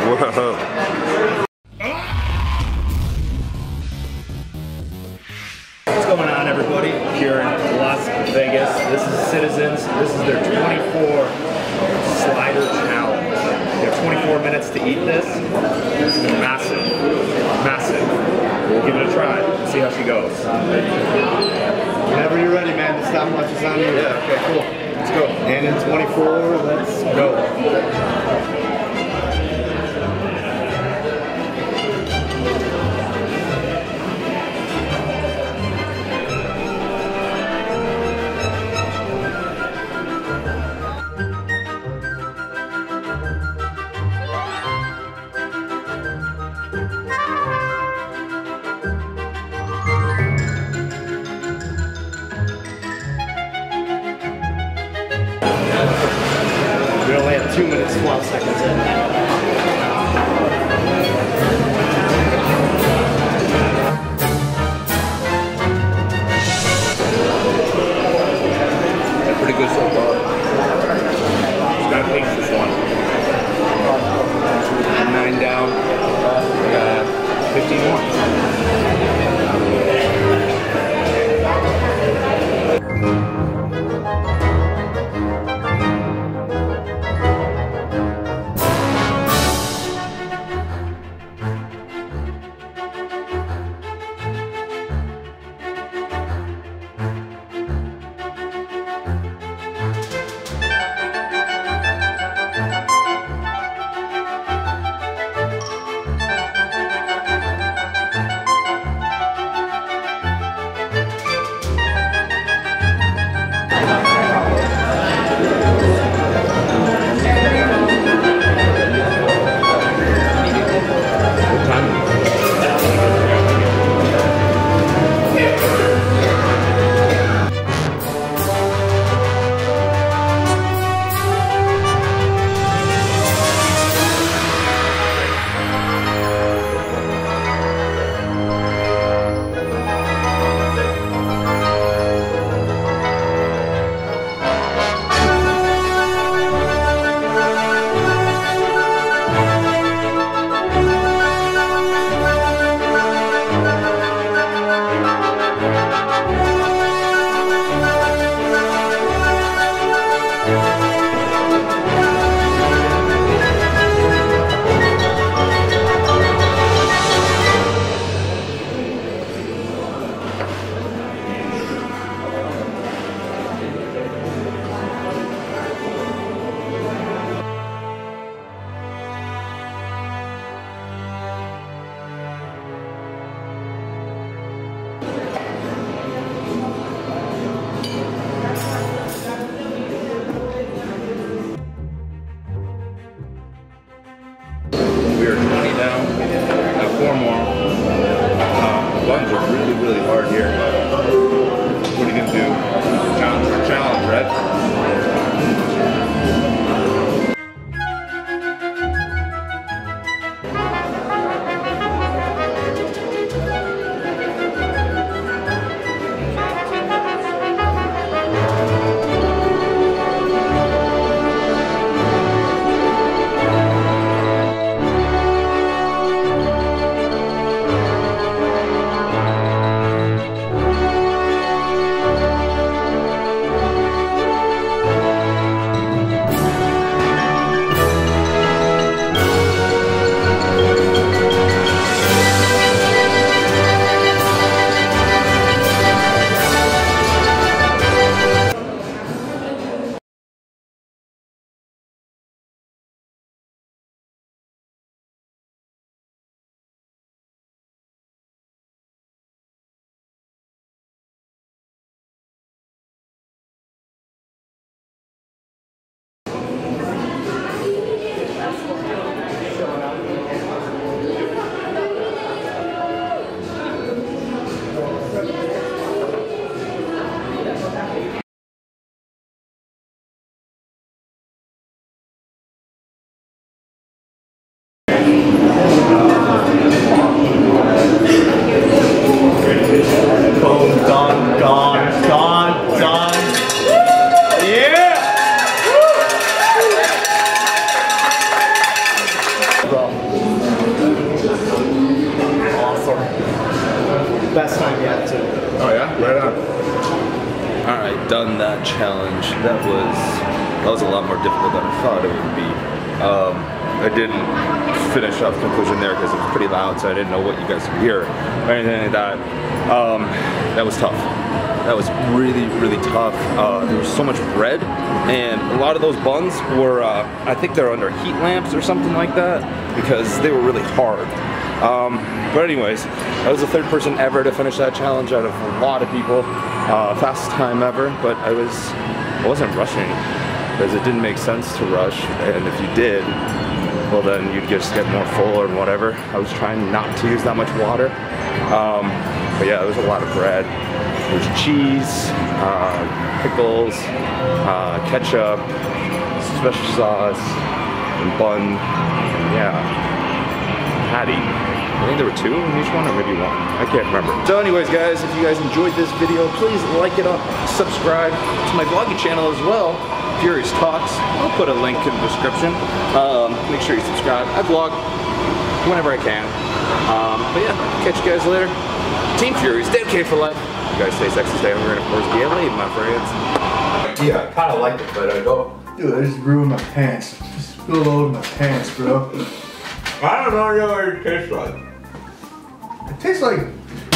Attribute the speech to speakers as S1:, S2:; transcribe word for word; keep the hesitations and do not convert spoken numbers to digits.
S1: What's going on, everybody? Here in Las Vegas. This is Citizens. This is their twenty-four slider challenge. They have twenty-four minutes to eat this. This is massive. Massive. We'll give it a try. See how she goes.
S2: Whenever you're ready, man. The stopwatch is on you.
S1: Yeah, okay, cool. Let's go.
S2: And in twenty-four, let's go. We only have two minutes, twelve seconds in.
S1: Pretty good so far. Just gotta finish this one. Nine down. Uh, fifteen more. We are twenty down. Got four more. Um, buttons are really, really hard here. What are you gonna do? Challenge for challenge, right?
S3: done that challenge. That was that was a lot more difficult than I thought it would be. Um, I didn't finish off conclusion there because it was pretty loud, so I didn't know what you guys could hear or anything like that. Um, that was tough. That was really, really tough. Uh, there was so much bread, and a lot of those buns were, uh, I think they're under heat lamps or something like that, because they were really hard. Um, but anyways, I was the third person ever to finish that challenge out of a lot of people. Uh, fastest time ever, but I was, I wasn't rushing, because it didn't make sense to rush, and if you did, well then you'd just get more full or whatever. I was trying not to use that much water. Um, but yeah, there was a lot of bread. There's cheese, uh, pickles, uh, ketchup, special sauce, and bun, and yeah, patty. I think there were two in each one, or maybe one. I can't remember. So anyways, guys, if you guys enjoyed this video, please like it up, subscribe to my vlogging channel as well, Furious Talks. I'll put a link in the description. Um, make sure you subscribe. I vlog whenever I can. Um, but yeah, catch you guys later. Team Furious, Dead K for life. You guys stay sexy, stay hungry, and of course, get laid, my friends.
S4: Yeah, I kind of like it, but I don't.
S5: Dude, I just ruined my pants. Just spilled all over my pants, bro.
S4: I don't know what it tastes like.
S5: It tastes like